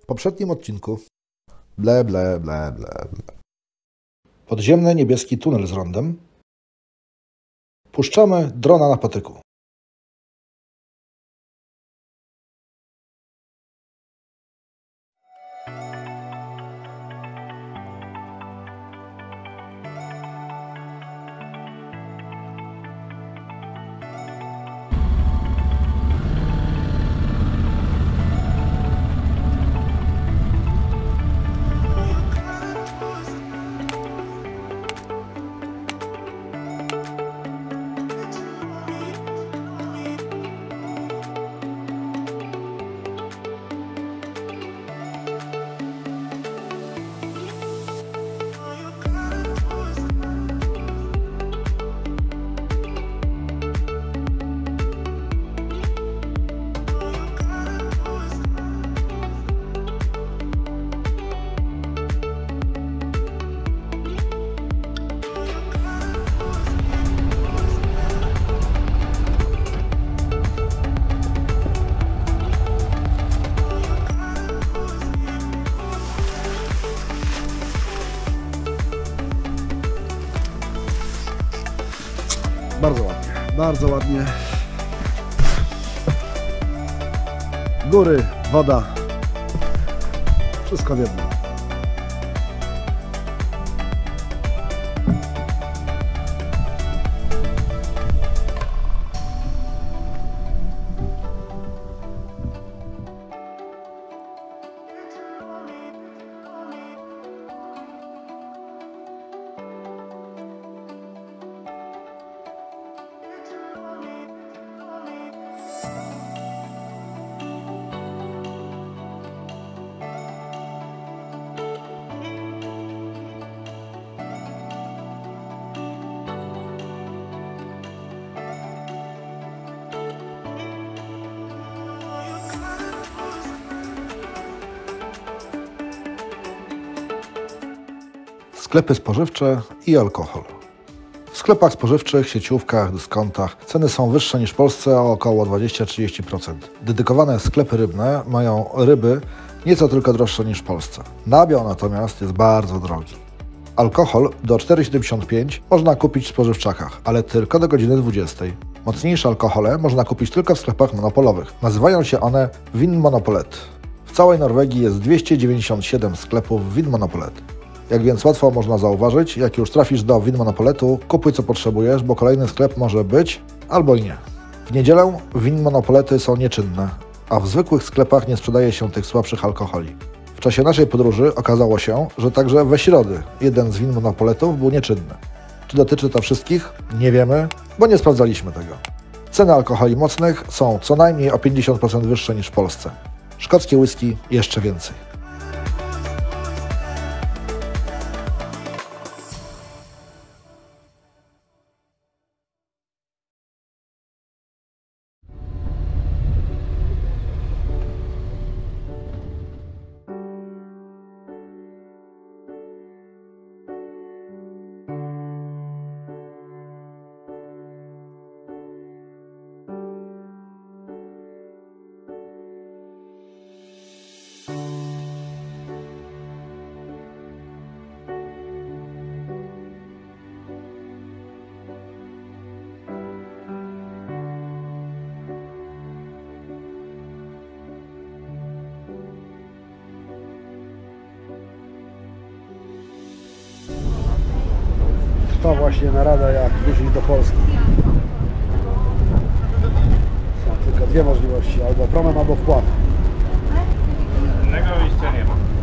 W poprzednim odcinku ble. Podziemny niebieski tunel z rondem. Puszczamy drona na patyku. Bardzo ładnie. Góry, woda, wszystko w jednym. Sklepy spożywcze i alkohol. W sklepach spożywczych, sieciówkach, dyskontach ceny są wyższe niż w Polsce o około 20-30%. Dedykowane sklepy rybne mają ryby nieco tylko droższe niż w Polsce. Nabiał natomiast jest bardzo drogi. Alkohol do 4,75 można kupić w spożywczakach, ale tylko do godziny 20. Mocniejsze alkohole można kupić tylko w sklepach monopolowych. Nazywają się one Vinmonopolet. W całej Norwegii jest 297 sklepów Vinmonopolet. Jak więc łatwo można zauważyć, jak już trafisz do Vinmonopoletu, kupuj co potrzebujesz, bo kolejny sklep może być albo i nie. W niedzielę Vinmonopolety są nieczynne, a w zwykłych sklepach nie sprzedaje się tych słabszych alkoholi. W czasie naszej podróży okazało się, że także we środę jeden z Vinmonopoletów był nieczynny. Czy dotyczy to wszystkich? Nie wiemy, bo nie sprawdzaliśmy tego. Ceny alkoholi mocnych są co najmniej o 50% wyższe niż w Polsce. Szkockie whisky jeszcze więcej. Trwa właśnie narada, jak wrócić do Polski. Są tylko dwie możliwości, albo promem, albo wpłat. Innego wyjścia nie ma.